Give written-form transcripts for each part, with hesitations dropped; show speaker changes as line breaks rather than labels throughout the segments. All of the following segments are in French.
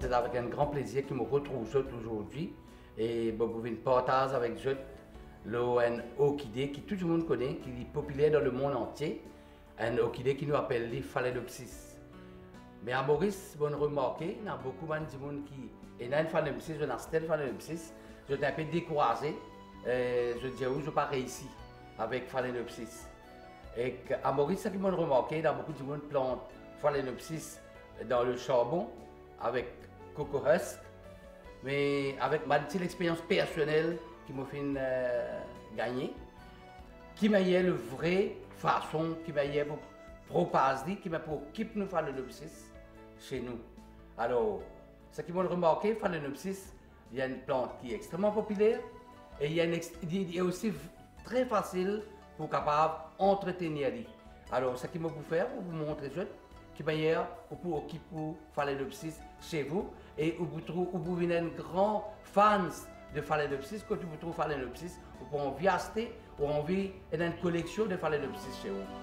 c'est avec un grand plaisir que je me retrouve aujourd'hui et je vais partager avec vous un orchidée que tout le monde connaît, qui est populaire dans le monde entier, un orchidée qui nous appelle les phalaenopsis. Mais à Maurice, vous remarquez, il y a beaucoup de gens qui ont une phalaenopsis, une stèle phalaenopsis, je suis un peu découragé, je dis où je n'ai pas réussi avec phalaenopsis. Et à Maurice, ce qu'ils m'ont remarqué, il y a beaucoup de gens qui plantent phalaenopsis dans le charbon avec Coco Husk, mais avec ma petite expérience personnelle qui m'a fait gagner, qui m'a eu la vraie façon, qui m'a eu pour propager, qui m'a pour équiper nous phalaenopsis chez nous. Alors, ce qu'ils m'ont remarqué, phalaenopsis, il y a une plante qui est extrêmement populaire et il est aussi très facile pour capable entretenir. Alors, ce qu'ils m'ont pour faire, pour vous montrer qui meilleur pour occuper phalaenopsis chez vous et où vous venez un grand fan de phalaenopsis, quand vous trouvez phalaenopsis, vous pouvez envie acheter ou envie une collection de phalaenopsis chez vous.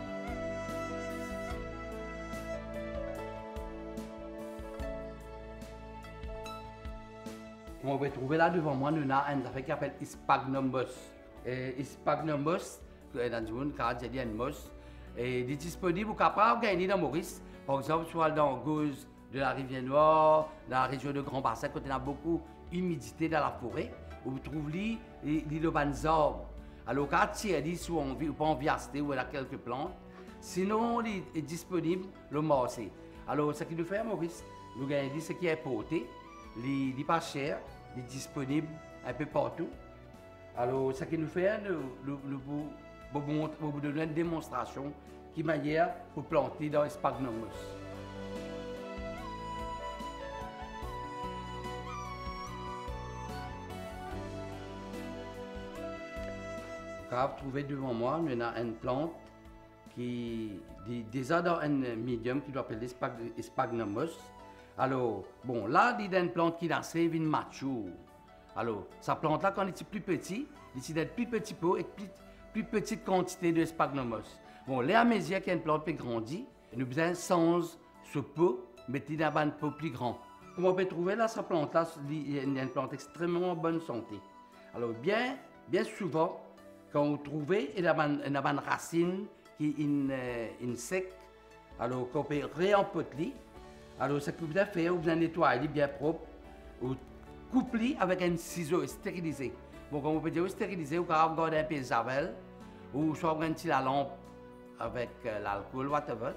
On va trouver là devant moi, nous avons un affaire qui s'appelle Sphagnum moss. Sphagnum moss, dans le monde, il y a une moss. Et il est disponible pour capable gagner dans Maurice, par exemple, soit dans Gauze de la Rivière Noire, dans la région de Grand Bassin, quand il y a beaucoup d'humidité dans la forêt, où vous trouvez les bonnes arbres. Alors, quand il y a des sous envie, ou pas envie d'acheter, ou il y a quelques plantes, sinon, il est disponible le marché. Alors, ce qu'il nous fait, Maurice, nous gagnons ce qui est porté, il n'est pas cher, il est disponible un peu partout. Alors, ce qu'il nous fait, vous donner une démonstration qui m'a pour planter dans Sphagnum moss. Vous trouvez devant moi, on a une plante qui est déjà dans un médium qui doit appeler Sphagnum moss. Alors, bon, là, il y a une plante qui est une mature. Alors, sa plante là, quand elle est plus petite, il y a des plus petits pots et plus petite quantité de Sphagnum moss. Bon, les amésias qui ont une plante plus grandie, nous avons besoin sans ce pot, mettez dans un pot plus grand. Comme on peut trouver là, sa plante là, il y a une plante extrêmement bonne santé. Alors, bien souvent, quand vous trouvez, il y a une racine qui est sec, alors qu'on peut réempoteler. Alors, ce que vous devez faire, vous devez nettoyer bien propre, ou couper avec un ciseau stérilisé. Bon, comme on peut dire stérilisé, vous pouvez regarder un peu de javel, ou soit prendre la lampe avec l'alcool, whatever,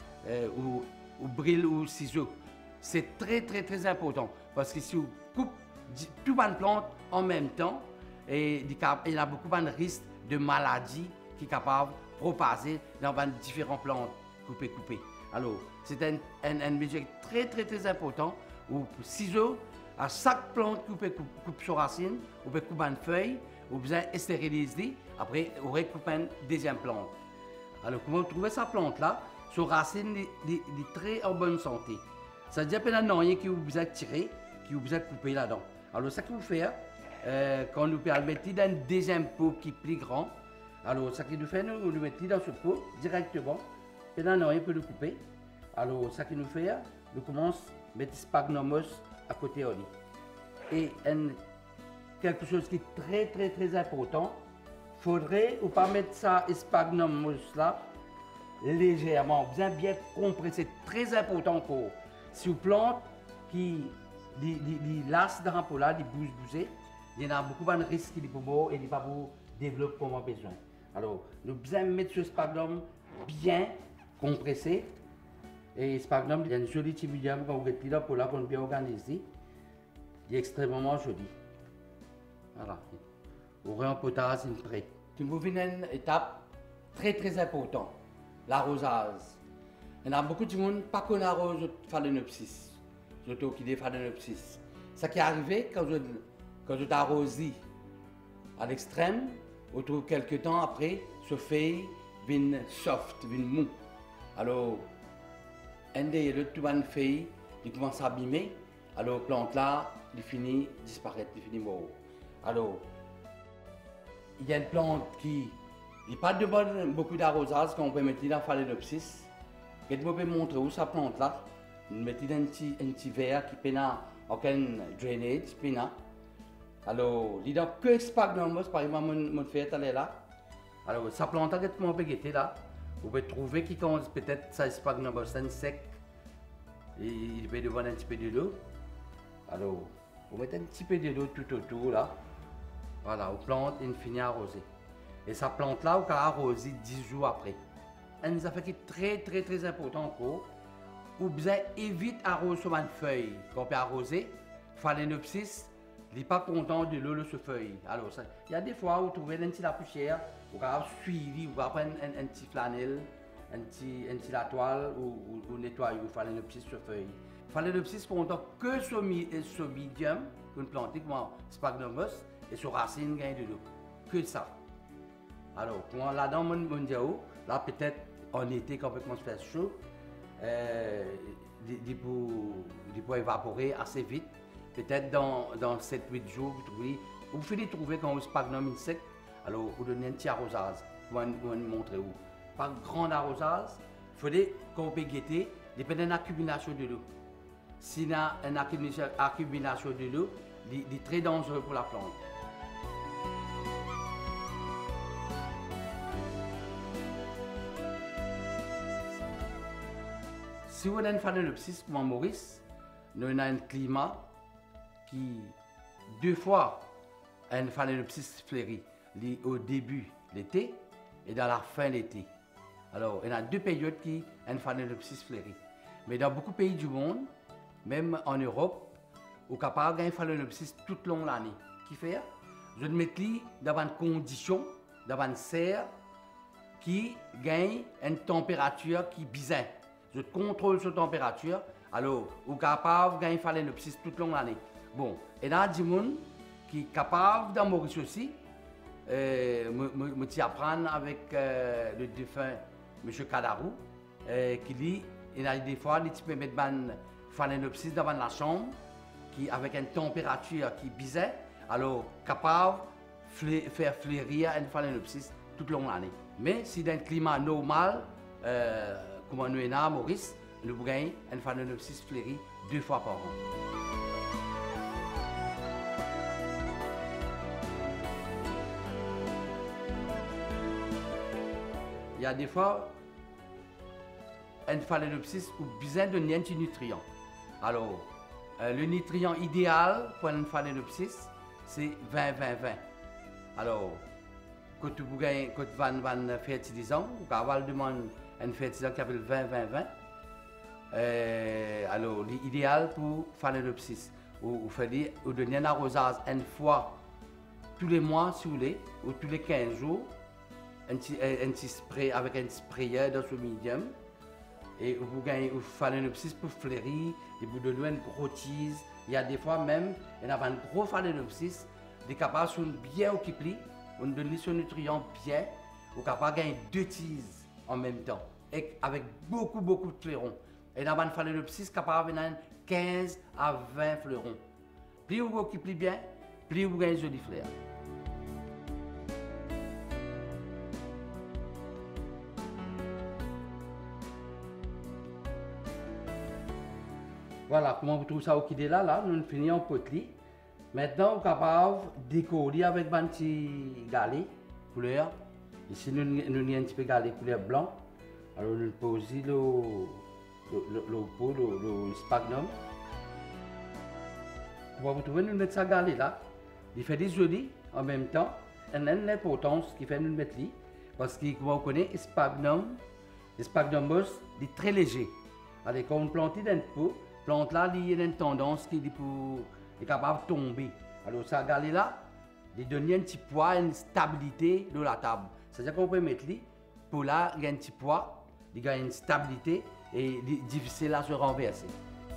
ou brille ou ciseau. C'est très important, parce que si vous coupez toute une plante en même temps, il y a beaucoup de risques de maladies qui sont capables de propager dans différentes plantes coupées. Alors, c'est un mesure très important où ciseaux, à chaque plante coupe sur racine, vous pouvez couper une feuille, vous pouvez stériliser, après vous recoupez une deuxième plante. Alors, comment vous trouvez cette plante-là, sur racine est très en bonne santé. Ça veut dire qu'il y a rien qui vous a tiré, qui vous a coupé là-dedans. Alors, ce que vous faites, quand nous pouvons le mettre dans un deuxième pot qui est plus grand, alors ce que nous faisons, nous le mettons dans ce pot directement, et là, on peut le couper. Alors, ce que nous faisons, nous commençons à mettre Sphagnum moss à côté de lui. Et quelque chose qui est très important, il faudrait ou pas mettre ça Sphagnum moss là légèrement, bien compressé, très important encore. Si vous plantez qui lasse dans un pot là, il bouge, il y a beaucoup de risques qu'il est mort et il va vous développer comme on a besoin. Alors, nous devons mettre ce sphagnum bien compressé. Et sphagnum, il y a une jolie petite médium quand vous mettez là pour là qu'on bien organisé. Il est extrêmement joli. Voilà. Au réempotage, c'est prêt. Tu me viens une étape très importante, l'arrosage. Il y a beaucoup de monde pas qu'on arrose le phalaenopsis, l'orchidée phalaenopsis. Ce qui est arrivé quand je t'arrose à l'extrême, on trouve quelques temps après, ce feuille vient soft, vient mou. Alors, un des l'autre feuille, il commence à abîmer. Alors, la plante là, il finit disparaître, il finit mort. Alors, il y a une plante qui n'a pas de beaucoup d'arrosage qu'on peut mettre dans la phalaenopsis. Je vais vous montrer où sa plante là. Nous mettons un petit verre qui peut aucun drainage, pina. Alors, il y a que sphagnum, par exemple, mon fait aller là. Alors, ça plante que comment on peut guetter là. Vous pouvez trouver qui commence peut-être ça sphagnum sec. Et il peut devoir un petit peu de l'eau. Alors, vous mettez un petit peu de l'eau tout autour là. Voilà, vous plantez une finit arrosée. Et sa plante là, vous pouvez arroser 10 jours après. Et ça fait qui est très important encore. Vous devez éviter d'arroser sur une feuille. Quand on peut arroser, Phalaenopsis, il n'est pas content de l'eau sur feuille. Alors, il y a des fois où vous trouvez un petit la poussière, vous pouvez suivre, vous pouvez prendre un petit flanelle, un petit la toile ou nettoyer ou Phalaenopsis sur feuille. Phalaenopsis content que sur médium, une plante comme Sphagnum et sur racine gagne de l'eau. Que ça. Alors, là dans mon diao, là peut-être en été quand on commence à faire chaud, il peut évaporer assez vite. Peut-être dans 7-8 jours, vous finissez de trouver quand vous sphagnum insecte, alors vous donnez un petit arrosage. Je vais vous montrer où. Pas grand arrosage, il faudrait qu'on peut guetter, dépend d'une accumulation de l'eau. S'il y a une accumulation de l'eau, il est très dangereux pour la plante. Si vous avez une Phalaenopsis comme Maurice, nous avons un climat qui, 2 fois, a une Phalaenopsis fleurie, au début l'été et dans la fin l'été. Alors, il y a 2 périodes qui ont une Phalaenopsis fleurie. Mais dans beaucoup de pays du monde, même en Europe, on est capable d'avoir une Phalaenopsis toute long l'année. Qui fait? Je vais mettre dans une condition, dans une serre qui gagne une température qui est bizarre. Je contrôle cette température, alors vous êtes capable de gagner Phalaenopsis toute l'année. Bon, et là, il y a des gens qui sont capables d'en Maurice aussi. Je apprends avec le défunt M. Kadarou, qui dit il y a des fois, il peut mettre une Phalaenopsis devant la chambre, qui, avec une température qui est bizarre, alors capable de faire fleurir une Phalaenopsis toute l'année. Mais si dans un climat normal, comme nous sommes à Maurice, nous gagnons une Phalaenopsis fleurie 2 fois par an. Il y a des fois, une Phalaenopsis a besoin de nutriments. Alors, le nutriment idéal pour une Phalaenopsis, c'est 20-20-20. Alors, quand vous avez un fertilisant, vous pouvez demander un fertilisant qui s'appelle 20-20-20. Alors, l'idéal pour Phalaenopsis, vous donnez un arrosage une fois tous les mois, si vous voulez, ou tous les 15 jours, un petit spray avec un sprayer dans ce médium. Et vous gagnez une Phalaenopsis pour fleurir, et vous donnez une grosse tise. Il y a des fois même, il y a un gros Phalaenopsis, des capables sont bien occupés, on donne ce nutriment bien, vous êtes capable de gagner 2 tises en même temps, et avec beaucoup de fleurons. Et dans une Phalaenopsis, capable de 15 à 20 fleurons. Plus vous vous occupez bien, plus vous gagnez joli fleurs. Voilà, comment vous trouvez ça au là, nous finissons en poterie. Maintenant, on est capable de décorer avec un petit galet couleur. Ici, nous avons un petit peu de galet couleur blanc. Alors, nous posons le sphagnum. Vous trouvez, nous mettons ça galet là. Il fait des jolis en même temps. Et l'importance qui fait nous mettre là. Parce que, comme vous connaissez, le sphagnum est très léger. Alors, quand on plante dans une pot, plante là, il y a une tendance qui est capable de tomber. Alors, ça galet là, il donne un petit poids, une stabilité de la table. C'est-à-dire qu'on peut mettre là, pour là, il y a un petit poids, il y a une stabilité et il est difficile à se renverser.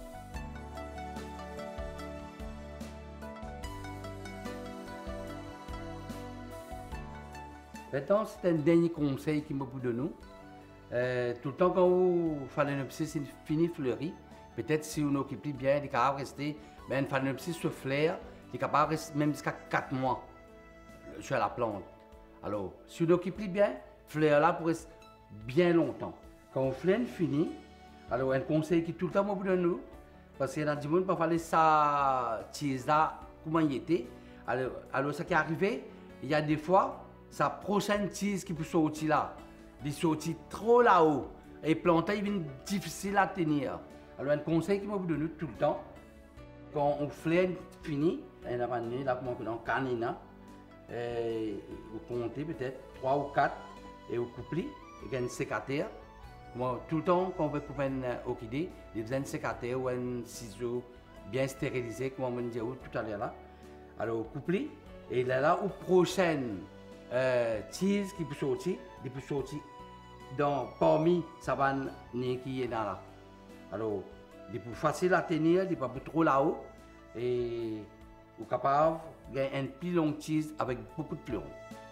Maintenant, c'est un dernier conseil qui me donne nous. Tout le temps quand vous Phalaenopsis finit fleurie, peut-être si vous occupez bien, il est capable de rester, mais une Phalaenopsis se flaire, il est capable de rester même jusqu'à 4 mois sur la plante. Alors, si vous occupez bien, fleur là pour rester bien longtemps. Quand vous fleur finit, Alors, un conseil qui tout le temps me donne nous, parce qu'il y a des gens qui peuvent aller ça, là, comment il était. Alors, ce qui est arrivé, il y a des fois, sa prochaine cheese qui peut sortir là, il sortit trop là-haut, et planter, il devient difficile à tenir. Alors, un conseil qui me donne tout le temps, quand on flène fini, on a amené là, comme on dit, en canina, vous comptez peut-être 3 ou 4, et vous couplez, et il y a une sécateur. Tout le temps, quand on veut couper une orchidée, il y a un sécateur ou un ciseau bien stérilisé, comme on dit tout à l'heure là. Alors, couplez, et là, aux prochaines cheese qui peut sortir, il peut sortir parmi sa vanne qui est là. Alors, il est plus facile à tenir, il n'est pas trop là-haut, et vous êtes capable de gagner un plus long cheese avec beaucoup de pleuron.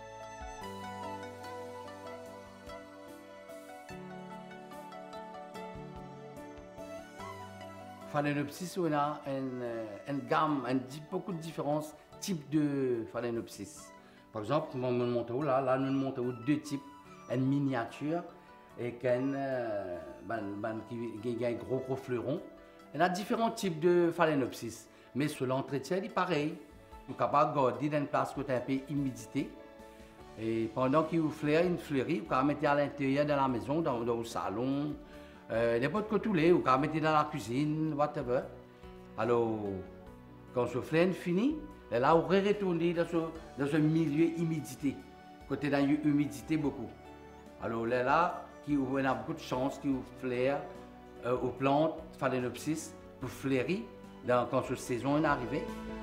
Phalaenopsis, on a une gamme, beaucoup de différents types de Phalaenopsis. Par exemple, nous montrons là nous montrons deux types, une miniature et qui a un gros fleuron. Il y a différents types de Phalaenopsis, mais sur l'entretien, il est pareil. Vous êtes capable de garder dans une place où il y a un peu d'humidité. Et pendant qu'il fleurit, vous pouvez mettre à l'intérieur de la maison, dans le salon. N'importe quoi tous les, ou quand mettre dans la cuisine, whatever. Alors, quand ce flène finit, là, on retourne dans un milieu humidité. Côté dans l'humidité beaucoup. Alors là, on a beaucoup de chance qu'il flaire aux plantes Phalaenopsis pour fleurir quand cette saison est arrivée.